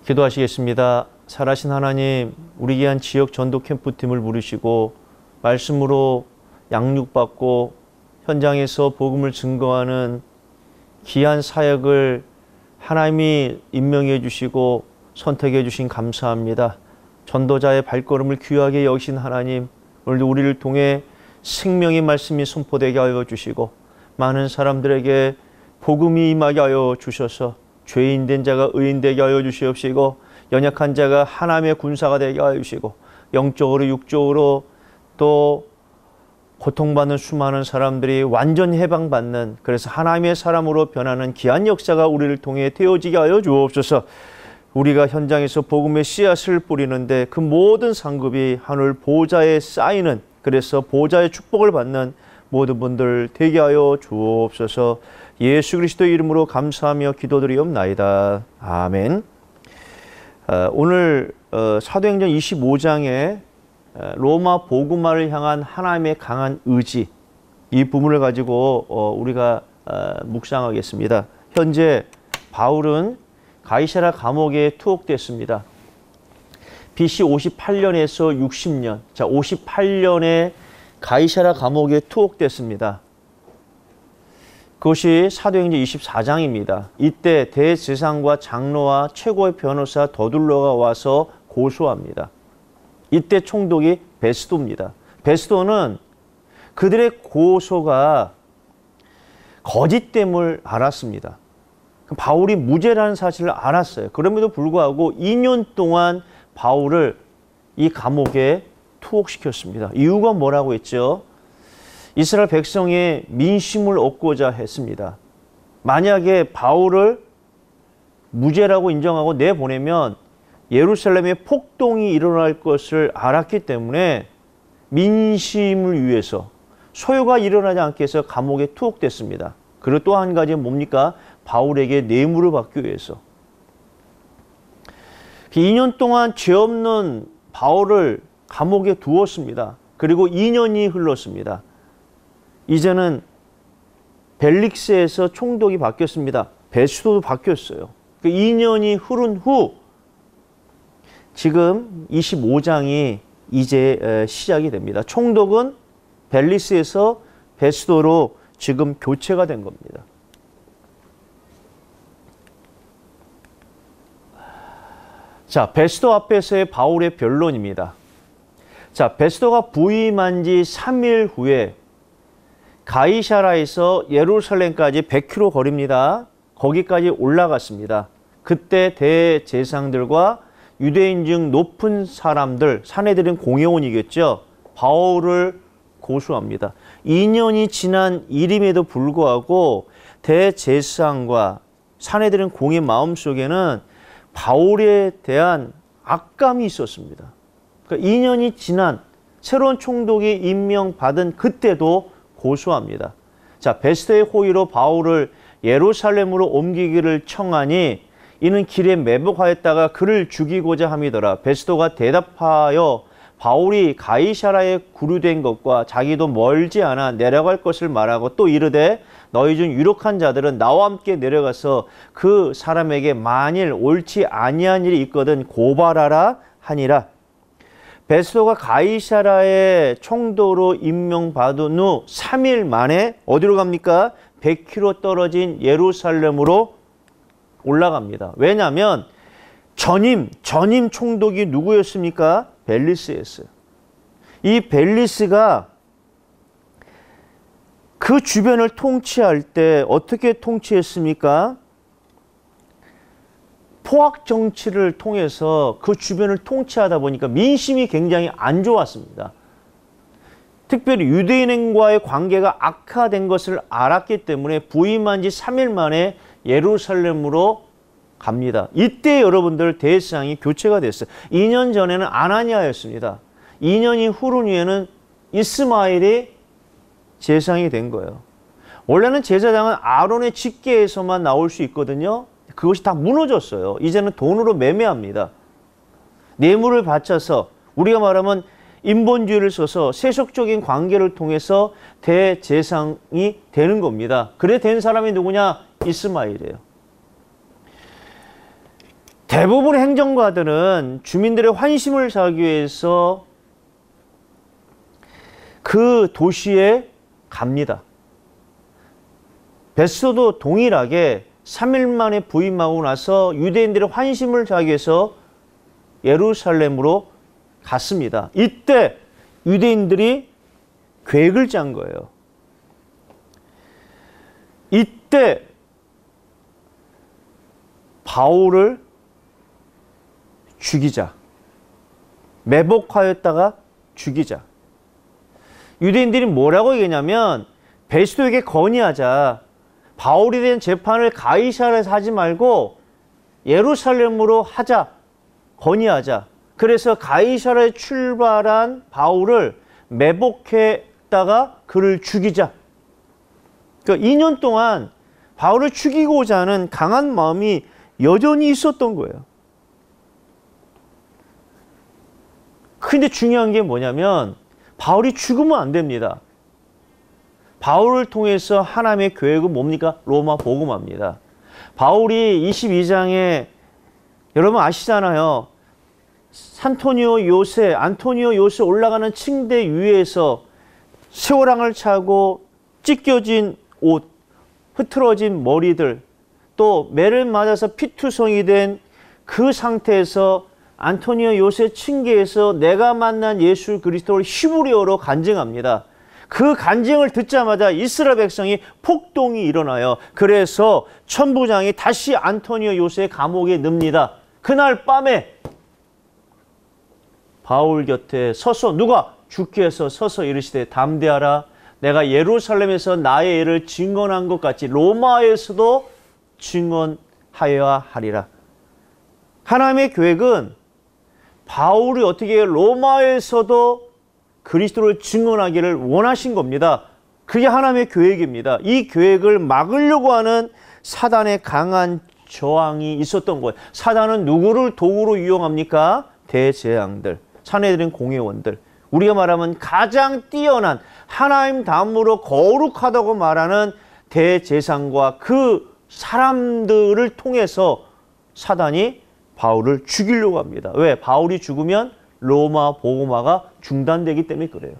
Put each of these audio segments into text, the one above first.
기도하시겠습니다. 살아신 하나님, 우리 귀한 지역 전도 캠프팀을 부르시고 말씀으로 양육받고 현장에서 복음을 증거하는 귀한 사역을 하나님이 임명해 주시고 선택해 주신 감사합니다. 전도자의 발걸음을 귀하게 여기신 하나님, 오늘도 우리를 통해 생명의 말씀이 선포되게 하여 주시고 많은 사람들에게 복음이 임하게 하여 주셔서 죄인된 자가 의인되게 하여 주시옵시고 연약한 자가 하나님의 군사가 되게 하여 주시고 영적으로 육적으로 또 고통받는 수많은 사람들이 완전 해방받는, 그래서 하나님의 사람으로 변하는 귀한 역사가 우리를 통해 되어지게 하여 주옵소서. 우리가 현장에서 복음의 씨앗을 뿌리는데 그 모든 상급이 하늘 보좌에 쌓이는, 그래서 보좌의 축복을 받는 모든 분들 되게 하여 주옵소서. 예수 그리스도의 이름으로 감사하며 기도드리옵나이다. 아멘. 오늘 사도행전 25장에 로마 복음화를 향한 하나님의 강한 의지, 이 부분을 가지고 우리가 묵상하겠습니다. 현재 바울은 가이사랴 감옥에 투옥됐습니다. BC 58년에서 60년, 58년에 가이사랴 감옥에 투옥됐습니다. 그것이 사도행전 24장입니다. 이때 대제사장과 장로와 최고의 변호사 더둘러가 와서 고소합니다. 이때 총독이 베스도입니다. 베스도는 그들의 고소가 거짓됨을 알았습니다. 바울이 무죄라는 사실을 알았어요. 그럼에도 불구하고 2년 동안 바울을 이 감옥에 투옥시켰습니다. 이유가 뭐라고 했죠? 이스라엘 백성의 민심을 얻고자 했습니다. 만약에 바울을 무죄라고 인정하고 내보내면 예루살렘에 폭동이 일어날 것을 알았기 때문에 민심을 위해서, 소요가 일어나지 않게 해서 감옥에 투옥됐습니다. 그리고 또 한 가지는 뭡니까? 바울에게 뇌물을 받기 위해서. 2년 동안 죄 없는 바울을 감옥에 두었습니다. 그리고 2년이 흘렀습니다. 이제는 벨릭스에서 총독이 바뀌었습니다. 베스도도 바뀌었어요. 2년이 흐른 후 지금 25장이 이제 시작이 됩니다. 총독은 벨리스에서 베스도로 지금 교체가 된 겁니다. 자, 베스도 앞에서의 바울의 변론입니다. 자, 베스도가 부임한 지 3일 후에 가이사라에서 예루살렘까지 100km 거리입니다. 거기까지 올라갔습니다. 그때 대제사장들과 유대인 중 높은 사람들, 사내들은 공회원이겠죠. 바울을 고소합니다. 2년이 지난 일임에도 불구하고 대제사장과 사내들은 공의 마음속에는 바울에 대한 악감이 있었습니다. 그러니까 2년이 지난 새로운 총독이 임명받은 그때도 고소합니다. 자, 베스도의 호의로 바울을 예루살렘으로 옮기기를 청하니 이는 길에 매복하였다가 그를 죽이고자 함이더라. 베스도가 대답하여 바울이 가이사라에 구류된 것과 자기도 멀지 않아 내려갈 것을 말하고 또 이르되 너희 중 유력한 자들은 나와 함께 내려가서 그 사람에게 만일 옳지 아니한 일이 있거든 고발하라 하니라. 베스도가 가이사라의 총독으로 임명받은 후 3일 만에 어디로 갑니까? 100km 떨어진 예루살렘으로 올라갑니다. 왜냐하면 전임 총독이 누구였습니까? 벨리스였어요. 이 벨리스가 그 주변을 통치할 때 어떻게 통치했습니까? 포악 정치를 통해서 그 주변을 통치하다 보니까 민심이 굉장히 안 좋았습니다. 특별히 유대인과의 관계가 악화된 것을 알았기 때문에 부임한 지 3일 만에 예루살렘으로 갑니다. 이때 여러분들 대제사장이 교체가 됐어요. 2년 전에는 아나니아였습니다. 2년이 흐른 후에는 이스마엘이 제사장이 된 거예요. 원래는 제사장은 아론의 직계에서만 나올 수 있거든요. 그것이 다 무너졌어요. 이제는 돈으로 매매합니다. 뇌물을 바쳐서, 우리가 말하면 인본주의를 써서 세속적인 관계를 통해서 대제사장이 되는 겁니다. 그래 된 사람이 누구냐? 이스마엘이에요. 대부분의 행정가들은 주민들의 환심을 사기 위해서 그 도시에 갑니다. 베스도도 동일하게 3일 만에 부임하고 나서 유대인들의 환심을 사기 위해서 예루살렘으로 갔습니다. 이때 유대인들이 계획을 짠 거예요. 이때 바울을 죽이자. 매복하였다가 죽이자. 유대인들이 뭐라고 얘기했냐면 베스도에게 건의하자. 바울에 대한 재판을 가이사랴에서 하지 말고 예루살렘으로 하자. 건의하자. 그래서 가이사랴에 출발한 바울을 매복했다가 그를 죽이자. 그러니까 2년 동안 바울을 죽이고자 하는 강한 마음이 여전히 있었던 거예요. 근데 중요한 게 뭐냐면 바울이 죽으면 안 됩니다. 바울을 통해서 하나님의 계획은 뭡니까? 로마 복음화입니다. 바울이 22장에 여러분 아시잖아요. 안토니오 요새 올라가는 층대 위에서 새오랑을 차고 찢겨진 옷, 흐트러진 머리들, 또 매를 맞아서 피투성이 된 그 상태에서 안토니오 요새 층계에서 내가 만난 예수 그리스도를 히브리어로 간증합니다. 그 간증을 듣자마자 이스라엘 백성이 폭동이 일어나요. 그래서 천부장이 다시 안토니오 요새 감옥에 넣습니다. 그날 밤에 바울 곁에 서서 누가? 주께서 서서 이르시되 담대하라. 내가 예루살렘에서 나의 일을 증언한 것 같이 로마에서도 증언하여야 하리라. 하나님의 계획은 바울이 어떻게 로마에서도 그리스도를 증언하기를 원하신 겁니다. 그게 하나님의 계획입니다. 이 계획을 막으려고 하는 사단의 강한 저항이 있었던 거예요. 사단은 누구를 도구로 이용합니까? 대재앙들, 사내들인 공회원들, 우리가 말하면 가장 뛰어난 하나님 다음으로 거룩하다고 말하는 대제사장과 그 사람들을 통해서 사단이 바울을 죽이려고 합니다. 왜? 바울이 죽으면 로마 복음화가 중단되기 때문에 그래요.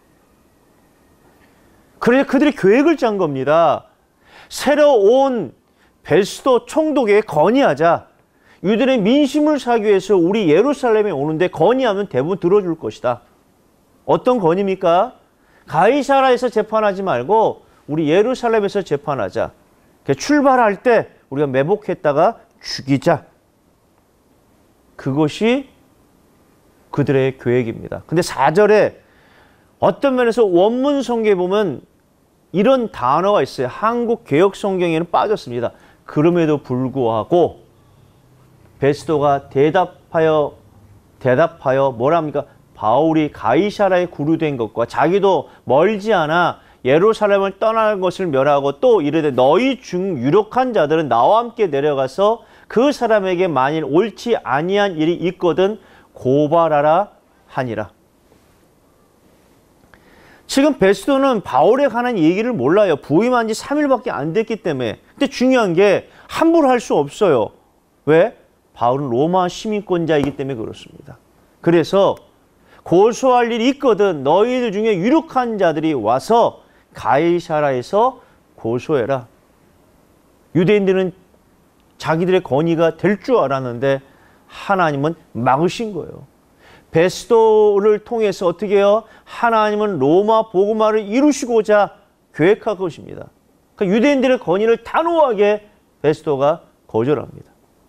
그래서 그들이 계획을 짠 겁니다. 새로 온 베스도 총독에게 건의하자. 유대인의 민심을 사기 위해서 우리 예루살렘에 오는데 건의하면 대부분 들어줄 것이다. 어떤 건의입니까? 가이사라에서 재판하지 말고 우리 예루살렘에서 재판하자. 출발할 때 우리가 매복했다가 죽이자. 그것이 그들의 계획입니다. 근데 4절에 어떤 면에서 원문 성경에 보면 이런 단어가 있어요. 한국 개역 성경에는 빠졌습니다. 그럼에도 불구하고 베스도가 대답하여 뭐라 합니까? 바울이 가이사라에 구류된 것과 자기도 멀지 않아 예루살렘을 떠날 것을 멸하고 또 이르되 너희 중 유력한 자들은 나와 함께 내려가서 그 사람에게 만일 옳지 아니한 일이 있거든 고발하라 하니라. 지금 베스도는 바울에 관한 얘기를 몰라요. 부임한 지 3일밖에 안 됐기 때문에. 근데 중요한 게 함부로 할 수 없어요. 왜? 바울은 로마 시민권자이기 때문에 그렇습니다. 그래서 고소할 일이 있거든 너희들 중에 유력한 자들이 와서 가이사라에서 고소해라. 유대인들은 자기들의 건의가 될 줄 알았는데 하나님은 막으신 거예요. 베스도를 통해서 어떻게 해요? 하나님은 로마 복음화를 이루시고자 계획한 것입니다. 그러니까 유대인들의 건의를 단호하게 베스도가 거절합니다.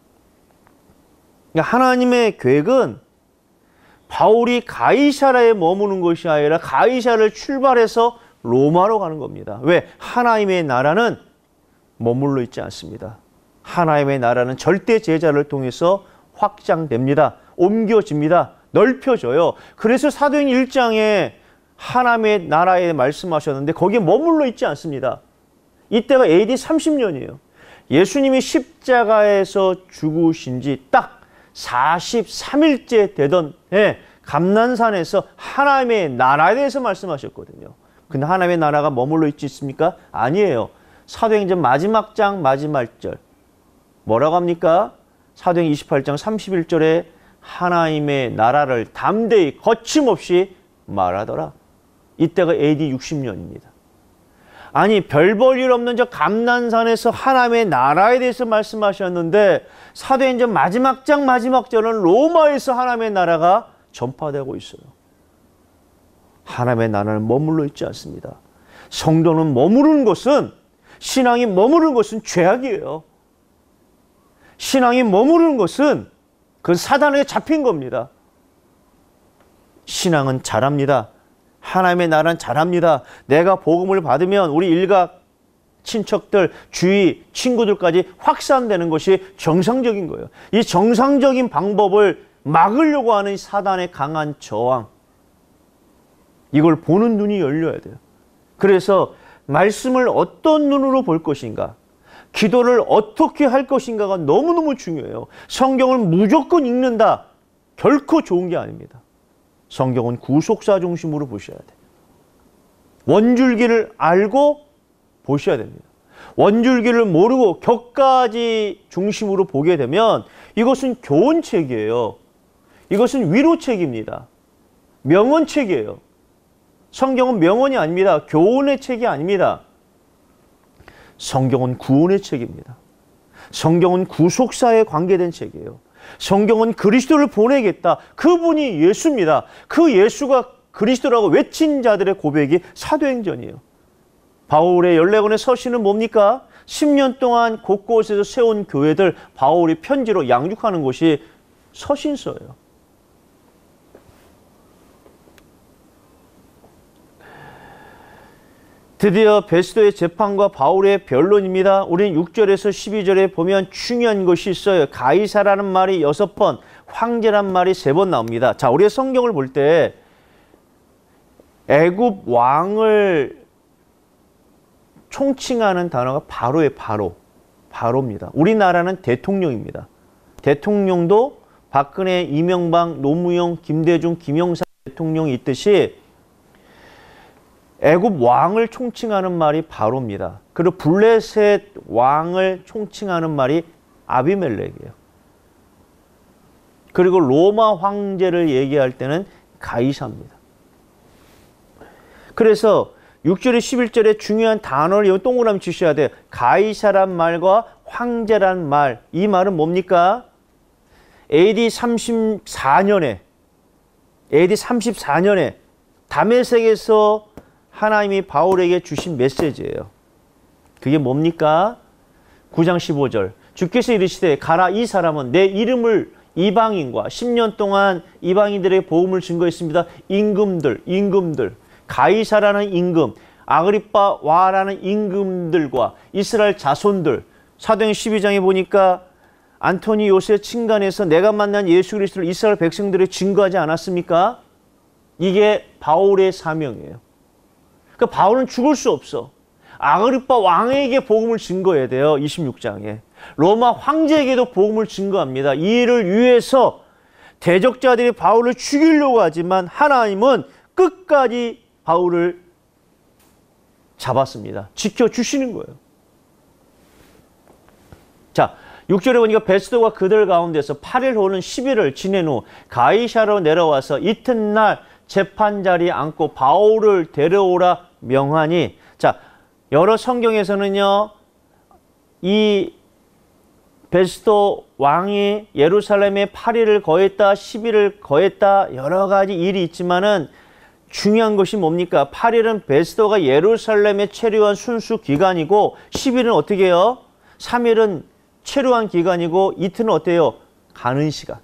그러니까 하나님의 계획은 바울이 가이사라에 머무는 것이 아니라 가이사라를 출발해서 로마로 가는 겁니다. 왜? 하나님의 나라는 머물러 있지 않습니다. 하나님의 나라는 절대 제자를 통해서 확장됩니다. 옮겨집니다. 넓혀져요. 그래서 사도행 1장에 하나님의 나라에 말씀하셨는데 거기에 머물러 있지 않습니다. 이때가 AD 30년이에요. 예수님이 십자가에서 죽으신 지 딱 43일째 되던 감난산에서 하나님의 나라에 대해서 말씀하셨거든요. 근데 하나님의 나라가 머물러 있지 있습니까? 아니에요. 사도행전 마지막 장 마지막 절 뭐라고 합니까? 사도행 28장 31절에 하나님의 나라를 담대히 거침없이 말하더라. 이때가 AD 60년입니다. 아니 별 볼 일 없는 저 감난산에서 하나님의 나라에 대해서 말씀하셨는데 사도행전 마지막 장 마지막 절은 로마에서 하나님의 나라가 전파되고 있어요. 하나님의 나라는 머물러 있지 않습니다. 성도는 머무르는 것은, 신앙이 머무르는 것은 죄악이에요. 신앙이 머무르는 것은 그건 사단에게 잡힌 겁니다. 신앙은 잘합니다. 하나님의 나라는 잘합니다. 내가 복음을 받으면 우리 일가, 친척들, 주위, 친구들까지 확산되는 것이 정상적인 거예요. 이 정상적인 방법을 막으려고 하는 사단의 강한 저항, 이걸 보는 눈이 열려야 돼요. 그래서 말씀을 어떤 눈으로 볼 것인가, 기도를 어떻게 할 것인가가 너무너무 중요해요. 성경을 무조건 읽는다, 결코 좋은 게 아닙니다. 성경은 구속사 중심으로 보셔야 돼요. 원줄기를 알고 보셔야 됩니다. 원줄기를 모르고 격가지 중심으로 보게 되면 이것은 교훈책이에요. 이것은 위로책입니다. 명언책이에요. 성경은 명언이 아닙니다. 교훈의 책이 아닙니다. 성경은 구원의 책입니다. 성경은 구속사에 관계된 책이에요. 성경은 그리스도를 보내겠다. 그분이 예수입니다. 그 예수가 그리스도라고 외친 자들의 고백이 사도행전이에요. 바울의 14권의 서신은 뭡니까? 10년 동안 곳곳에서 세운 교회들 바울이 편지로 양육하는 것이 서신서예요. 드디어 베스도의 재판과 바울의 변론입니다. 우리는 6절에서 12절에 보면 중요한 것이 있어요. 가이사라는 말이 6번, 황제란 말이 3번 나옵니다. 자, 우리의 성경을 볼 때 애굽 왕을 총칭하는 단어가 바로예요. 바로입니다. 우리나라는 대통령입니다. 대통령도 박근혜, 이명박, 노무현, 김대중, 김영삼 대통령이 있듯이 애굽 왕을 총칭하는 말이 바로입니다. 그리고 블레셋 왕을 총칭하는 말이 아비멜렉이에요. 그리고 로마 황제를 얘기할 때는 가이사입니다. 그래서 6절에 11절에 중요한 단어를 동그라미 치셔야 돼요. 가이사란 말과 황제란 말, 이 말은 뭡니까? AD 34년에 다메섹에서 하나님이 바울에게 주신 메시지예요. 그게 뭡니까? 9장 15절. 주께서 이르시되 가라, 이 사람은 내 이름을 이방인과 10년 동안 이방인들의 복음을 증거했습니다. 임금들, 가이사라는 임금, 아그리빠 와라는 임금들과 이스라엘 자손들. 사도행 12장에 보니까 안토니 요새 친간에서 내가 만난 예수 그리스도를 이스라엘 백성들에 증거하지 않았습니까? 이게 바울의 사명이에요. 그러니까 바울은 죽을 수 없어. 아그리빠 왕에게 복음을 증거해야 돼요. 26장에. 로마 황제에게도 복음을 증거합니다. 이 일을 위해서 대적자들이 바울을 죽이려고 하지만 하나님은 끝까지 바울을 잡았습니다. 지켜주시는 거예요. 자, 6절에 보니까 베스도가 그들 가운데서 8일 후는 10일을 지낸 후 가이사로 내려와서 이튿날 재판 자리에 앉고 바울을 데려오라 명하니, 자, 여러 성경에서는요, 이 베스도 왕이 예루살렘에 8일을 거했다, 10일을 거했다, 여러 가지 일이 있지만은 중요한 것이 뭡니까? 8일은 베스도가 예루살렘에 체류한 순수 기간이고 10일은 어떻게 해요? 3일은 체류한 기간이고 이틀은 어때요? 가는 시간.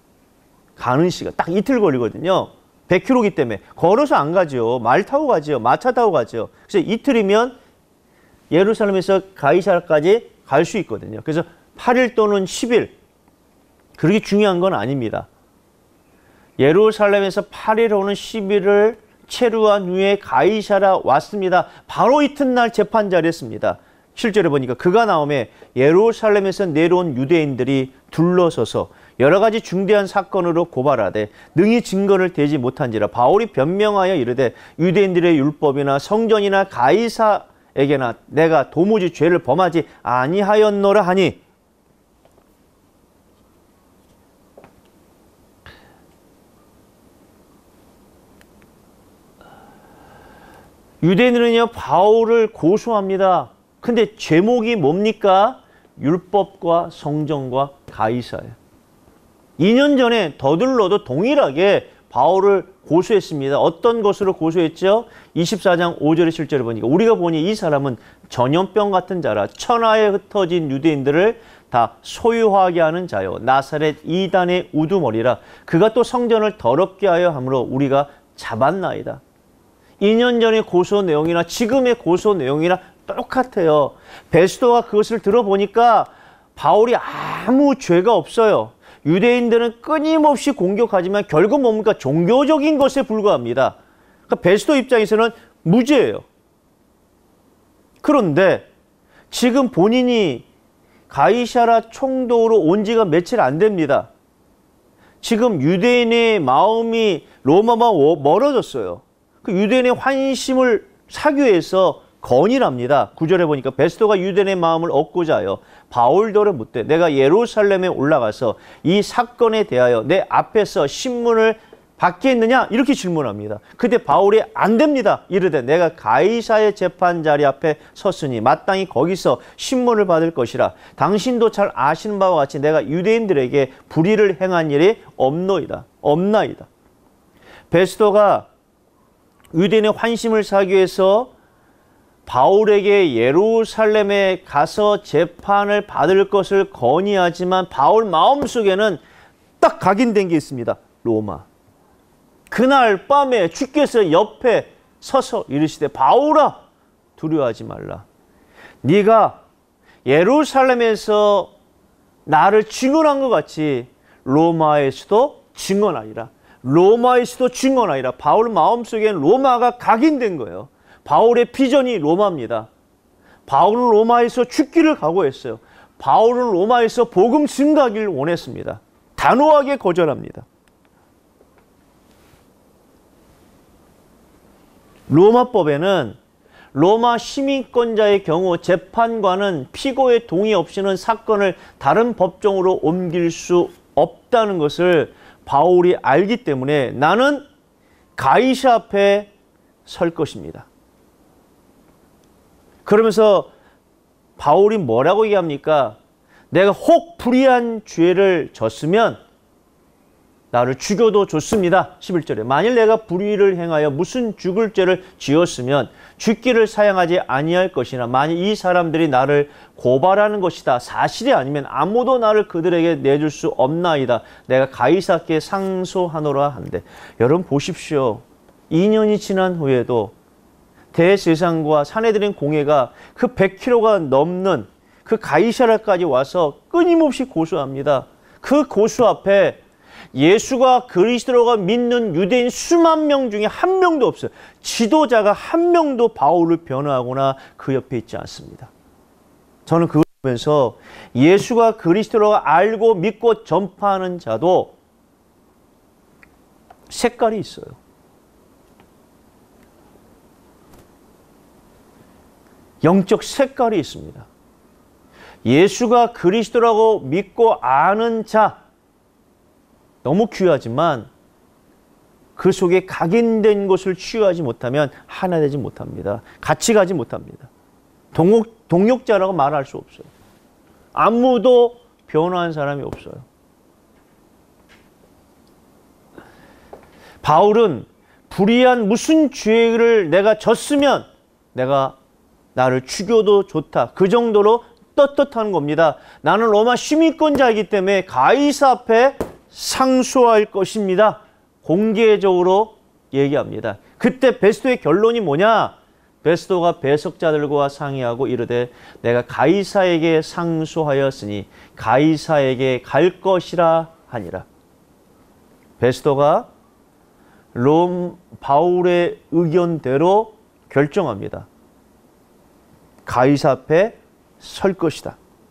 딱 이틀 걸리거든요. 100km이기 때문에. 걸어서 안 가죠. 말 타고 가죠. 마차 타고 가죠. 그래서 이틀이면 예루살렘에서 가이사라까지 갈 수 있거든요. 그래서 8일 또는 10일. 그렇게 중요한 건 아닙니다. 예루살렘에서 8일 오는 10일을 체류한 후에 가이사라 왔습니다. 바로 이튿날 재판 자리했습니다. 7절에 보니까 그가 나오매 예루살렘에서 내려온 유대인들이 둘러서서 여러 가지 중대한 사건으로 고발하되 능히 증거를 대지 못한지라 바울이 변명하여 이르되 유대인들의 율법이나 성전이나 가이사에게나 내가 도무지 죄를 범하지 아니하였노라 하니, 유대인들은요, 바울을 고소합니다. 근데 제목이 뭡니까? 율법과 성전과 가이사예요. 2년 전에 더들러도 동일하게 바울을 고소했습니다. 어떤 것으로 고소했죠? 24장 5절의 실제로 보니까 우리가 보니 이 사람은 전염병 같은 자라 천하에 흩어진 유대인들을 다 소유하게 하는 자요 나사렛 이단의 우두머리라. 그가 또 성전을 더럽게 하여 함으로 우리가 잡았나이다. 2년 전의 고소 내용이나 지금의 고소 내용이나 똑같아요. 베스도가 그것을 들어보니까 바울이 아무 죄가 없어요. 유대인들은 끊임없이 공격하지만 결국 뭡니까? 종교적인 것에 불과합니다. 그러니까 베스도 입장에서는 무죄예요. 그런데 지금 본인이 가이사라 총독으로 온 지가 며칠 안 됩니다. 지금 유대인의 마음이 로마와 멀어졌어요. 그 유대인의 환심을 사기 위해서 건의랍니다. 9절에 보니까 베스도가 유대인의 마음을 얻고자 하여 바울더러 묻되 내가 예루살렘에 올라가서 이 사건에 대하여 내 앞에서 신문을 받겠느냐? 이렇게 질문합니다. 그때 바울이 안 됩니다. 이르되 내가 가이사의 재판 자리 앞에 섰으니 마땅히 거기서 신문을 받을 것이라. 당신도 잘 아시는 바와 같이 내가 유대인들에게 불의를 행한 일이 없나이다. 베스도가 유대인의 환심을 사기 위해서 바울에게 예루살렘에 가서 재판을 받을 것을 건의하지만 바울 마음속에는 딱 각인된 게 있습니다. 로마. 그날 밤에 주께서 옆에 서서 이르시되 바울아 두려워하지 말라. 네가 예루살렘에서 나를 증언한 것 같이 로마에서도 증언하리라. 로마에서도 증언하리라. 바울 마음속에는 로마가 각인된 거예요. 바울의 비전이 로마입니다. 바울은 로마에서 죽기를 각오했어요. 바울은 로마에서 복음 증가하기를 원했습니다. 단호하게 거절합니다. 로마법에는 로마 시민권자의 경우 재판관은 피고의 동의 없이는 사건을 다른 법정으로 옮길 수 없다는 것을 바울이 알기 때문에 나는 가이사 앞에 설 것입니다. 그러면서 바울이 뭐라고 얘기합니까? 내가 혹 불의한 죄를 졌으면 나를 죽여도 좋습니다. 11절에 만일 내가 불의를 행하여 무슨 죽을 죄를 지었으면 죽기를 사양하지 아니할 것이나 만일 이 사람들이 나를 고발하는 것이다. 사실이 아니면 아무도 나를 그들에게 내줄 수 없나이다. 내가 가이사께 상소하노라 한대. 여러분 보십시오. 2년이 지난 후에도 대제사장과 사내들인 공회가 그 100km가 넘는 그 가이사라까지 와서 끊임없이 고소합니다. 그 고소 앞에 예수가 그리스도가 믿는 유대인 수만 명 중에 한 명도 없어요. 지도자가 한 명도 바울을 변호하거나 그 옆에 있지 않습니다. 저는 그걸 보면서 예수가 그리스도가 알고 믿고 전파하는 자도 색깔이 있어요. 영적 색깔이 있습니다. 예수가 그리스도라고 믿고 아는 자 너무 귀하지만 그 속에 각인된 것을 취하지 못하면 하나 되지 못합니다. 같이 가지 못합니다. 동역자라고 말할 수 없어요. 아무도 변화한 사람이 없어요. 바울은 불의한 무슨 죄를 내가 졌으면 나를 죽여도 좋다. 그 정도로 떳떳한 겁니다. 나는 로마 시민권자이기 때문에 가이사 앞에 상소할 것입니다. 공개적으로 얘기합니다. 그때 베스도의 결론이 뭐냐? 베스도가 배석자들과 상의하고 이르되 내가 가이사에게 상소하였으니 가이사에게 갈 것이라 하니라. 베스도가 바울의 의견대로 결정합니다. 가이사 앞에 설 것이다.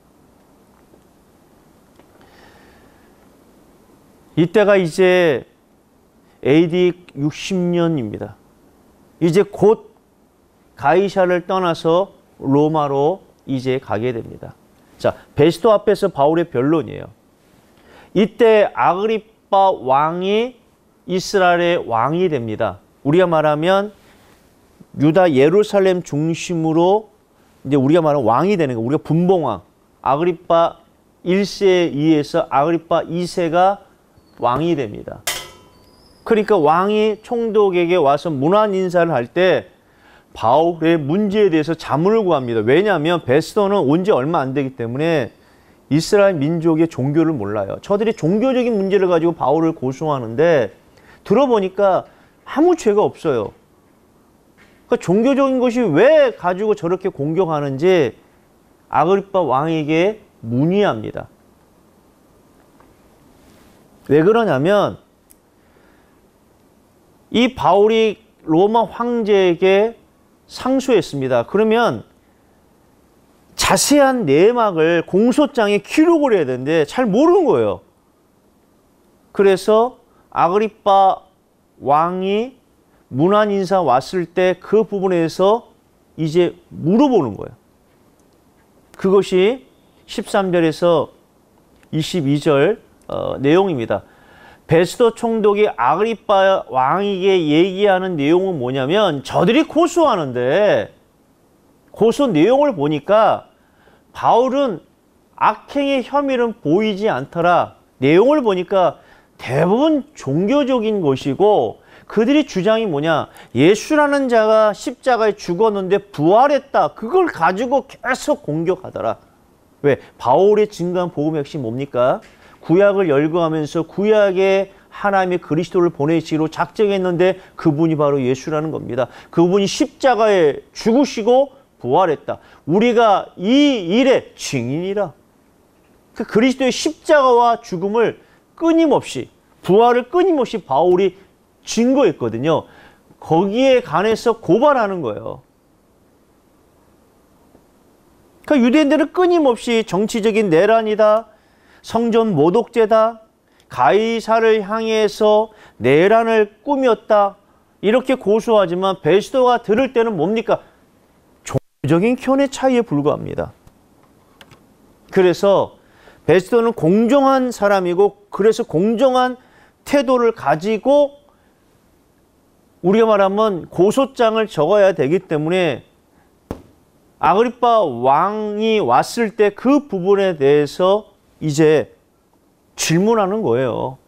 이때가 이제 AD 60년입니다. 이제 곧 가이사를 떠나서 로마로 이제 가게 됩니다. 자, 베스도 앞에서 바울의 변론이에요. 이때 아그리빠 왕이 이스라엘의 왕이 됩니다. 우리가 말하면 유다 예루살렘 중심으로 이제 우리가 말하는 왕이 되는 거, 우리가 분봉왕, 아그리파 1세에 의해서 아그리파 2세가 왕이 됩니다. 그러니까 왕이 총독에게 와서 문안 인사를 할 때 바울의 문제에 대해서 자문을 구합니다. 왜냐하면 베스도는 온 지 얼마 안 되기 때문에 이스라엘 민족의 종교를 몰라요. 저들이 종교적인 문제를 가지고 바울을 고소하는데 들어보니까 아무 죄가 없어요. 그러니까 종교적인 것이 왜 가지고 저렇게 공격하는지 아그리파 왕에게 문의합니다. 왜 그러냐면 이 바울이 로마 황제에게 상소했습니다. 그러면 자세한 내막을 공소장에 기록을 해야 되는데 잘 모르는 거예요. 그래서 아그리파 왕이 문안 인사 왔을 때 그 부분에 대해서 이제 물어보는 거예요. 그것이 13절에서 22절 내용입니다. 베스도 총독이 아그리파 왕에게 얘기하는 내용은 뭐냐면 저들이 고소하는데 고소 내용을 보니까 바울은 악행의 혐의는 보이지 않더라. 내용을 보니까 대부분 종교적인 것이고 그들의 주장이 뭐냐? 예수라는 자가 십자가에 죽었는데 부활했다. 그걸 가지고 계속 공격하더라. 왜? 바울의 증거한 복음의 핵심이 뭡니까? 구약을 열거하면서 구약에 하나님의 그리스도를 보내시기로 작정했는데 그분이 바로 예수라는 겁니다. 그분이 십자가에 죽으시고 부활했다. 우리가 이 일의 증인이라. 그 그리스도의 십자가와 죽음을 끊임없이, 부활을 끊임없이 바울이 증거했거든요. 거기에 관해서 고발하는 거예요. 그러니까 유대인들은 끊임없이 정치적인 내란이다, 성전 모독죄다, 가이사를 향해서 내란을 꾸몄다, 이렇게 고소하지만 베스도가 들을 때는 뭡니까? 종교적인 견해 차이에 불과합니다. 그래서 베스도는 공정한 사람이고 그래서 공정한 태도를 가지고 우리가 말하면 고소장을 적어야 되기 때문에 아그리파 왕이 왔을 때 그 부분에 대해서 이제 질문하는 거예요.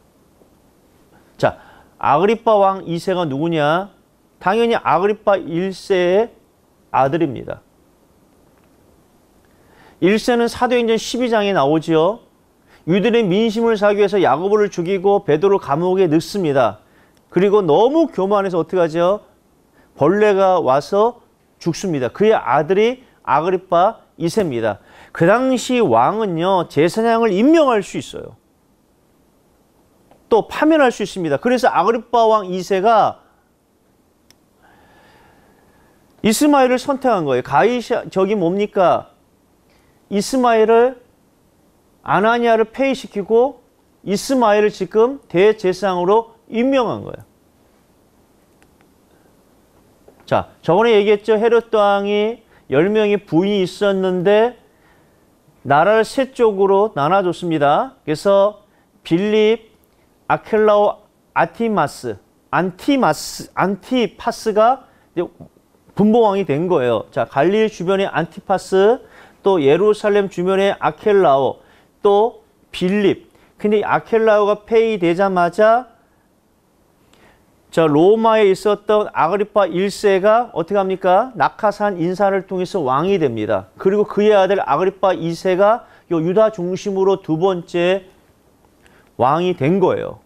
자, 아그리파 왕 2세가 누구냐? 당연히 아그리파 1세의 아들입니다. 1세는 사도행전 12장에 나오지요. 유대인의 민심을 사기 위해서 야고보를 죽이고 베드로를 감옥에 넣습니다. 그리고 너무 교만해서 어떻게 하죠? 벌레가 와서 죽습니다. 그의 아들이 아그리파 2세입니다. 그 당시 왕은요, 제사장을 임명할 수 있어요. 또 파면할 수 있습니다. 그래서 아그리파 왕 2세가 이스마엘을 선택한 거예요. 저기 뭡니까? 이스마엘을, 아나니아를 폐위시키고 이스마엘을 지금 대제사장으로 임명한 거예요. 자, 저번에 얘기했죠. 헤롯 왕이 10명의 부인이 있었는데 나라를 세 쪽으로 나눠줬습니다. 그래서 빌립, 아켈라오, 안티파스가 분봉왕이 된 거예요. 자, 갈릴리 주변의 안티파스, 또 예루살렘 주변의 아켈라오, 또 빌립. 근데 아켈라오가 폐위되자마자 로마에 있었던 아그리파 1세가 어떻게 합니까? 낙하산 인사를 통해서 왕이 됩니다. 그리고 그의 아들 아그리파 2세가 유다 중심으로 두 번째 왕이 된 거예요.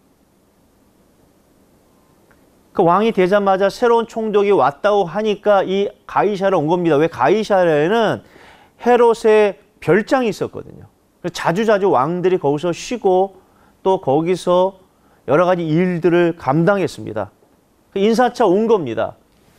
그 왕이 되자마자 새로운 총독이 왔다고 하니까 이 가이사르 온 겁니다. 왜? 가이사르에는 헤롯의 별장이 있었거든요. 자주자주 왕들이 거기서 쉬고 또 거기서 여러 가지 일들을 감당했습니다. 인사차 온 겁니다.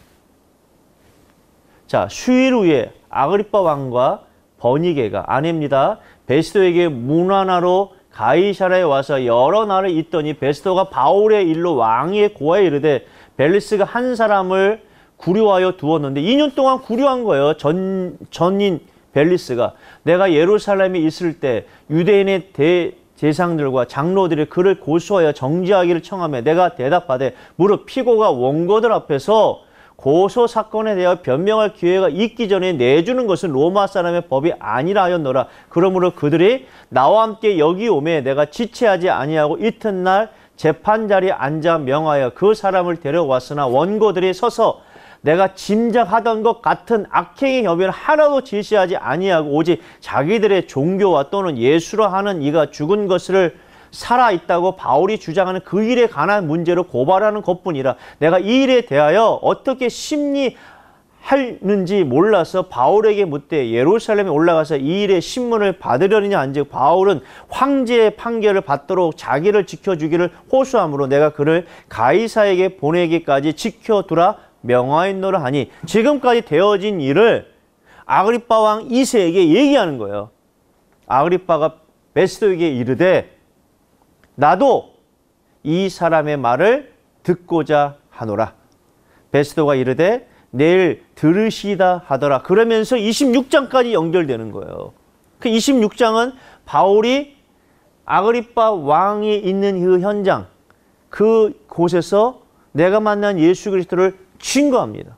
자, 수일 후에 아그리파 왕과 버니게가 아내입니다. 베스도에게 문안하러 가이사라에 와서 여러 날을 있더니 베스도가 바울의 일로 왕의 고하에 이르되 벨리스가 한 사람을 구류하여 두었는데 2년 동안 구류한 거예요. 전인 벨리스가. 내가 예루살렘에 있을 때 유대인의 대제사장들과 장로들이 그를 고소하여 정지하기를 청하며 내가 대답하되 무릇 피고가 원고들 앞에서 고소 사건에 대하여 변명할 기회가 있기 전에 내주는 것은 로마 사람의 법이 아니라 하였노라. 그러므로 그들이 나와 함께 여기 오매 내가 지체하지 아니하고 이튿날 재판 자리에 앉아 명하여 그 사람을 데려왔으나 원고들이 서서 내가 짐작하던 것 같은 악행의 혐의를 하나도 제시하지 아니하고 오직 자기들의 종교와 또는 예수로 하는 이가 죽은 것을 살아있다고 바울이 주장하는 그 일에 관한 문제로 고발하는 것뿐이라. 내가 이 일에 대하여 어떻게 심리하는지 몰라서 바울에게 묻되 예루살렘에 올라가서 이 일의 신문을 받으려느냐 한즉 바울은 황제의 판결을 받도록 자기를 지켜주기를 호소하므로 내가 그를 가이사에게 보내기까지 지켜두라 명하였노라 하니, 지금까지 되어진 일을 아그리빠 왕 2세에게 얘기하는 거예요. 아그리빠가 베스도에게 이르되 나도 이 사람의 말을 듣고자 하노라. 베스도가 이르되 내일 들으시다 하더라. 그러면서 26장까지 연결되는 거예요. 그 26장은 바울이 아그리빠 왕이 있는 그 현장, 그 곳에서 내가 만난 예수 그리스도를 증거합니다.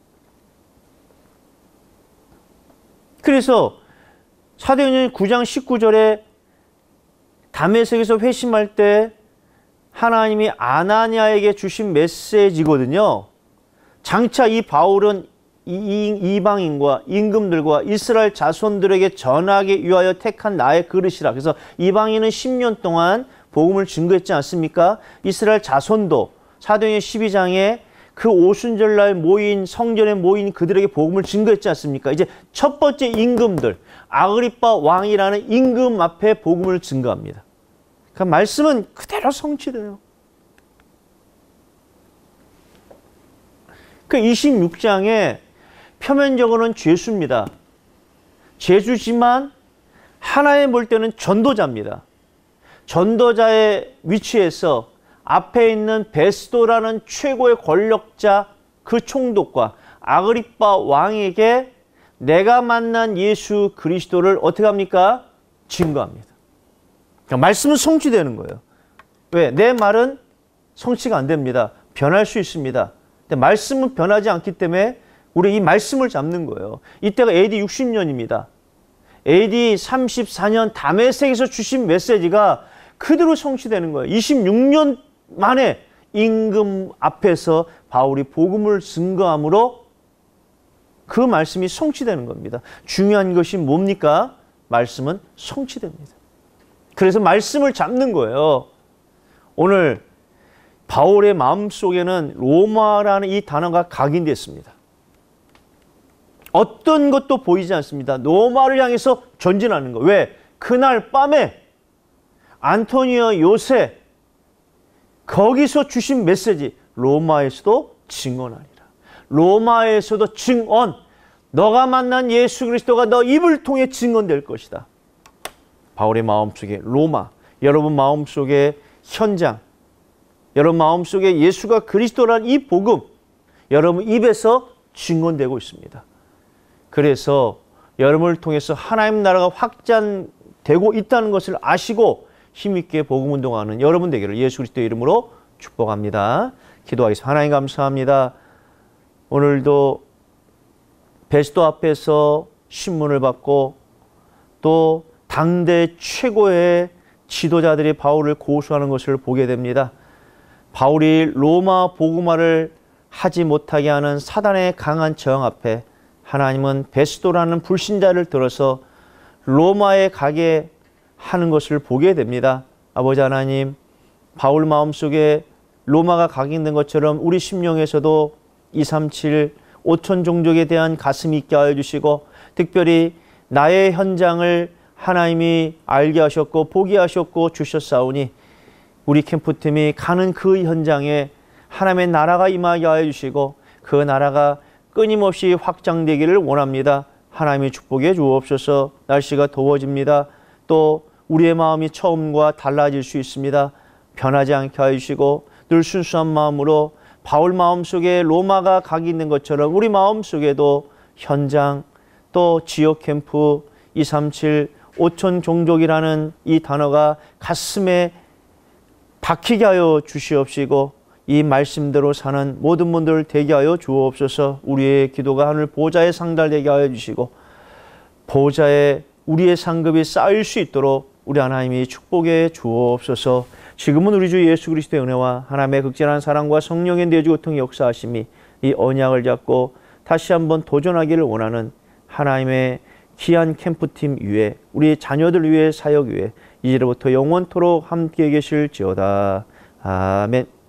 그래서 사도행전 9장 19절에 다메섹에서 회심할 때 하나님이 아나니아에게 주신 메시지거든요. 장차 이 바울은 이방인과 임금들과 이스라엘 자손들에게 전하기 위하여 택한 나의 그릇이라. 그래서 이방인은 10년 동안 복음을 증거했지 않습니까? 이스라엘 자손도 사도행전 12장에 그 오순절날 모인, 성전에 모인 그들에게 복음을 증거했지 않습니까? 이제 첫 번째 임금들, 아그리빠 왕이라는 임금 앞에 복음을 증거합니다. 그러니까 말씀은 그대로 성취돼요. 그 26장에 표면적으로는 죄수입니다. 죄수지만 하나의 볼 때는 전도자입니다. 전도자의 위치에서 앞에 있는 베스도라는 최고의 권력자 그 총독과 아그리빠 왕에게 내가 만난 예수 그리스도를 어떻게 합니까? 증거합니다. 그러니까 말씀은 성취되는 거예요. 왜? 내 말은 성취가 안 됩니다. 변할 수 있습니다. 근데 말씀은 변하지 않기 때문에 우리 이 말씀을 잡는 거예요. 이때가 AD 60년입니다. AD 34년 다메섹에서 주신 메시지가 그대로 성취되는 거예요. 26년 만에 임금 앞에서 바울이 복음을 증거함으로 그 말씀이 성취되는 겁니다. 중요한 것이 뭡니까? 말씀은 성취됩니다. 그래서 말씀을 잡는 거예요. 오늘 바울의 마음속에는 로마라는 이 단어가 각인됐습니다. 어떤 것도 보이지 않습니다. 로마를 향해서 전진하는 거예요. 왜? 그날 밤에 안토니오 요새 거기서 주신 메시지, 로마에서도 증언하리라. 로마에서도 증언, 너가 만난 예수 그리스도가 너 입을 통해 증언될 것이다. 바울의 마음속에 로마, 여러분 마음속에 현장, 여러분 마음속에 예수가 그리스도라는 이 복음, 여러분 입에서 증언되고 있습니다. 그래서 여러분을 통해서 하나님 나라가 확장되고 있다는 것을 아시고 힘있게 복음 운동하는 여러분 되기를 예수 그리스도의 이름으로 축복합니다. 기도하겠습니다. 하나님 감사합니다. 오늘도 베스도 앞에서 신문을 받고 또 당대 최고의 지도자들이 바울을 고소하는 것을 보게 됩니다. 바울이 로마 복음화를 하지 못하게 하는 사단의 강한 저항 앞에 하나님은 베스도라는 불신자를 들어서 로마에 가게 하는 것을 보게 됩니다. 아버지 하나님, 바울 마음속에 로마가 각인된 것처럼 우리 심령에서도 237 5천 종족에 대한 가슴이 있게 하여 주시고 특별히 나의 현장을 하나님이 알게 하셨고 보게 하셨고 주셨사오니 우리 캠프팀이 가는 그 현장에 하나님의 나라가 임하게 하여 주시고 그 나라가 끊임없이 확장되기를 원합니다. 하나님의 축복해 주옵소서. 날씨가 더워집니다. 또 우리의 마음이 처음과 달라질 수 있습니다. 변하지 않게 하여 주시고 늘 순수한 마음으로 바울 마음속에 로마가 각인된 것처럼 우리 마음속에도 현장 또 지역 캠프 237 5천 종족이라는 이 단어가 가슴에 박히게 하여 주시옵시고 이 말씀대로 사는 모든 분들 되게 하여 주옵소서. 우리의 기도가 하늘 보좌에 상달되게 하여 주시고 보좌에 우리의 상급이 쌓일 수 있도록 우리 하나님이 축복해 주옵소서. 지금은 우리 주 예수 그리스도의 은혜와 하나님의 극진한 사랑과 성령의 내주 고통 역사하심이 이 언약을 잡고 다시 한번 도전하기를 원하는 하나님의 귀한 캠프팀 위에 우리 자녀들 위해 사역 위에 이제부터 영원토록 함께 계실지어다. 아멘.